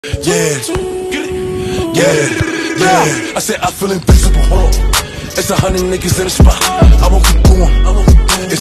Yeah, yeah. I said I feel invincible. Hold on. It's 100 niggas in the spot. I won't keep going.